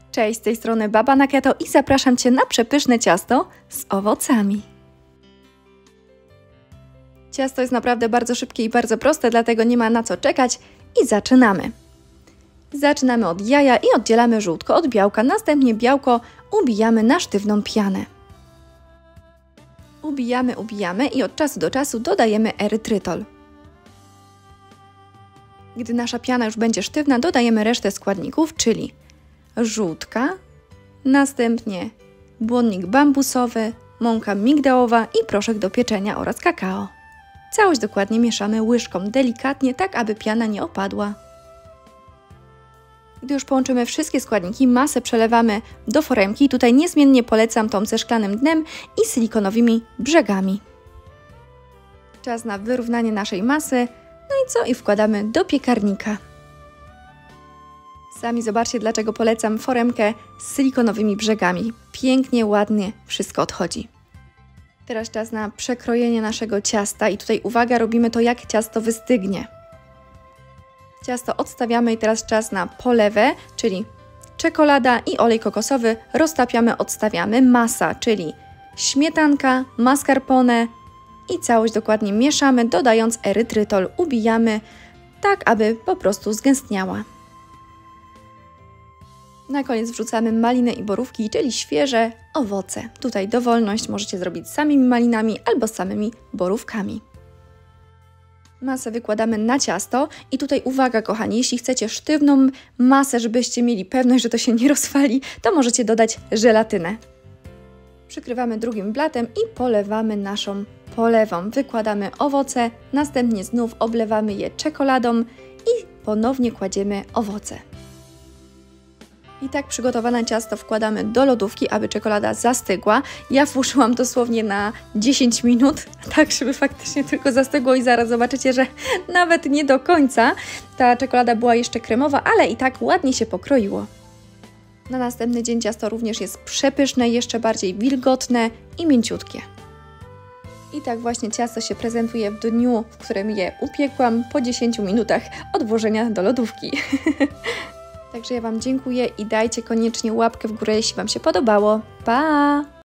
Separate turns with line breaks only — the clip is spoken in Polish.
Cześć, z tej strony Baba na Keto i zapraszam Cię na przepyszne ciasto z owocami. Ciasto jest naprawdę bardzo szybkie i bardzo proste, dlatego nie ma na co czekać i zaczynamy. Zaczynamy od jaja i oddzielamy żółtko od białka, następnie białko ubijamy na sztywną pianę. Ubijamy i od czasu do czasu dodajemy erytrytol. Gdy nasza piana już będzie sztywna, dodajemy resztę składników, czyli żółtka, następnie błonnik bambusowy, mąka migdałowa i proszek do pieczenia oraz kakao. Całość dokładnie mieszamy łyżką, delikatnie, tak aby piana nie opadła. Gdy już połączymy wszystkie składniki, masę przelewamy do foremki. Tutaj niezmiennie polecam tą ze szklanym dnem i silikonowymi brzegami. Czas na wyrównanie naszej masy. No i co? I wkładamy do piekarnika. Sami zobaczcie, dlaczego polecam foremkę z silikonowymi brzegami. Pięknie, ładnie wszystko odchodzi. Teraz czas na przekrojenie naszego ciasta i tutaj uwaga, robimy to jak ciasto wystygnie. Ciasto odstawiamy i teraz czas na polewę, czyli czekolada i olej kokosowy. Roztapiamy, odstawiamy. Masa, czyli śmietanka, mascarpone i całość dokładnie mieszamy, dodając erytrytol. Ubijamy tak, aby po prostu zgęstniała. Na koniec wrzucamy malinę i borówki, czyli świeże owoce. Tutaj dowolność, możecie zrobić z samymi malinami albo z samymi borówkami. Masę wykładamy na ciasto i tutaj uwaga kochani, jeśli chcecie sztywną masę, żebyście mieli pewność, że to się nie rozwali, to możecie dodać żelatynę. Przykrywamy drugim blatem i polewamy naszą polewą. Wykładamy owoce, następnie znów oblewamy je czekoladą i ponownie kładziemy owoce. I tak przygotowane ciasto wkładamy do lodówki, aby czekolada zastygła. Ja włożyłam dosłownie na 10 minut, tak żeby faktycznie tylko zastygło i zaraz zobaczycie, że nawet nie do końca ta czekolada była jeszcze kremowa, ale i tak ładnie się pokroiło. Na następny dzień ciasto również jest przepyszne, jeszcze bardziej wilgotne i mięciutkie. I tak właśnie ciasto się prezentuje w dniu, w którym je upiekłam po 10 minutach od włożenia do lodówki. Także ja Wam dziękuję i dajcie koniecznie łapkę w górę, jeśli Wam się podobało. Pa!